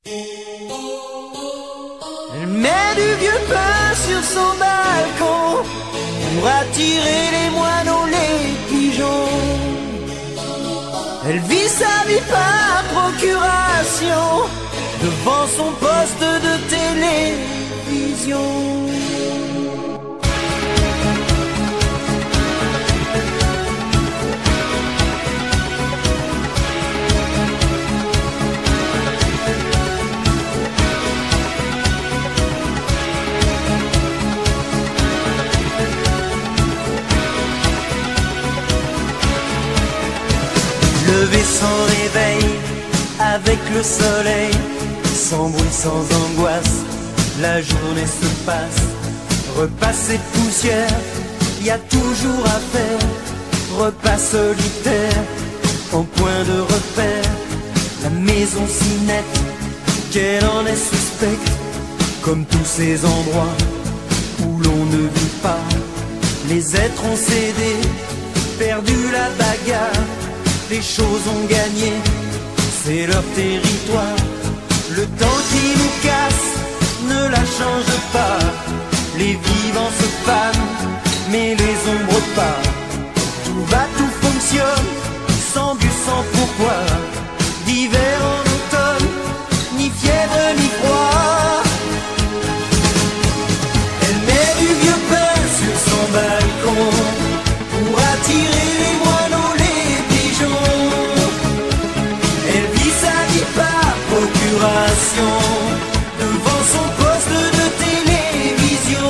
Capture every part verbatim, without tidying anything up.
Elle met du vieux pain sur son balcon pour attirer les moineaux, les pigeons. Elle vit sa vie par procuration devant son poste de télévision. Levé sans réveil, avec le soleil, sans bruit, sans angoisse, la journée se passe. Repas et poussière, y a toujours à faire. Repas solitaire, en point de repère. La maison si nette, qu'elle en est suspecte. Comme tous ces endroits où l'on ne vit pas. Les êtres ont cédé, perdu la bagarre. Les choses ont gagné, c'est leur territoire. Le temps qui nous casse ne la change pas. Les vivants se fanent, mais les ombres pas. Tout va, tout fonctionne, sans but, sans pourquoi. D'hiver en automne, ni fièvre ni froid. Elle met du vieux pain sur son balcon pour attirer les moineaux, les pigeons. Elle vit sa vie par procuration devant son poste de télévision.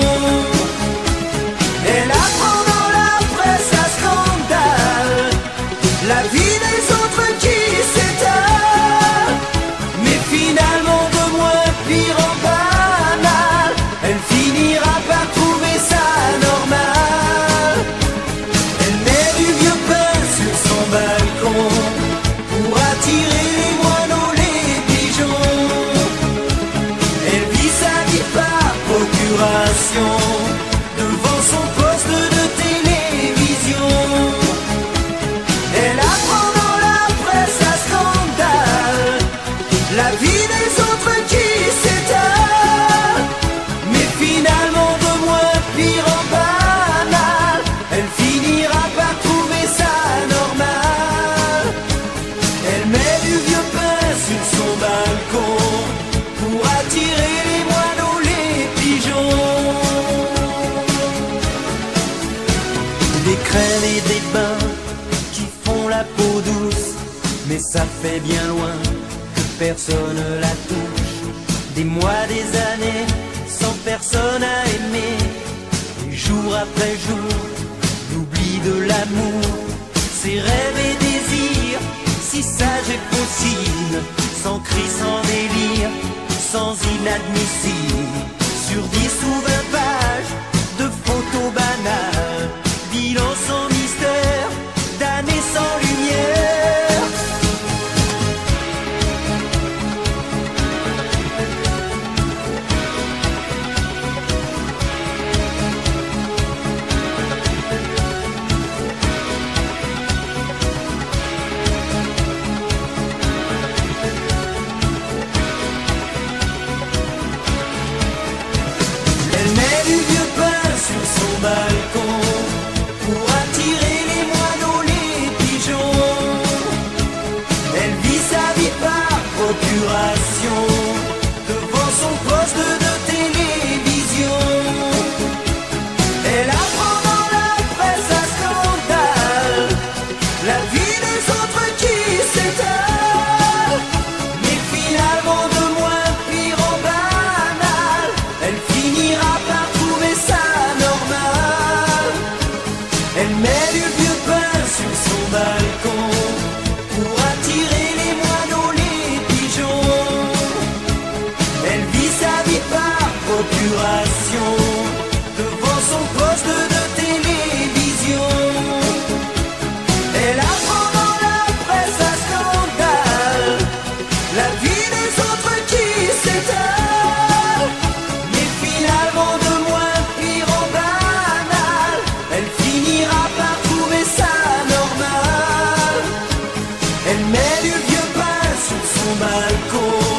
Elle apprend dans la presse à scandale la vie des autres qui s'étale, mais finalement de moins pire en banal. Elle finira par trouver ça normal. Elle met du vieux pain sur son balcon pour attirer les moineaux, les pigeons. Elle vit sa vie par procuration devant son poste de télévision. Elle apprend dans la presse à scandale la vie des autres qui s'étale, mais finalement de moins pire en banal. Elle finira par trouver ça normal. Elle met du vieux pain sur son balcon pour attirer les moineaux, les pigeons. Des crèmes et des bains qui font la peau douce, mais ça fait bien loin que personne la touche. Des mois, des années, sans personne à aimer. Et jour après jour, l'oubli de l'amour, ses rêves et désirs, si sage et possible, sans cri, sans délire, sans inadmissible. Sur dix ou vingt pages de photos banales, bilan sans mystère, d'années sans lumière. Elle met du vieux pain sur son balcon pour attirer les moineaux, les pigeons. Elle vit sa vie par procuration devant son poste de télévision. Elle apprend dans la presse à scandale la vie des autres qui s'étale, mais finalement de moins pire en banal. Elle finira par trouver ça normal. Elle met du vieux pain sur son balcon pour attirer les moineaux, les pigeons. Elle vit sa vie par procuration devant son poste de télévision. Elle apprend dans la presse à scandale la vie des autres qui s'étale, mais finalement de moins pire en banal. Elle finira par trouver ça normal. Elle met du vieux pain sur son balcon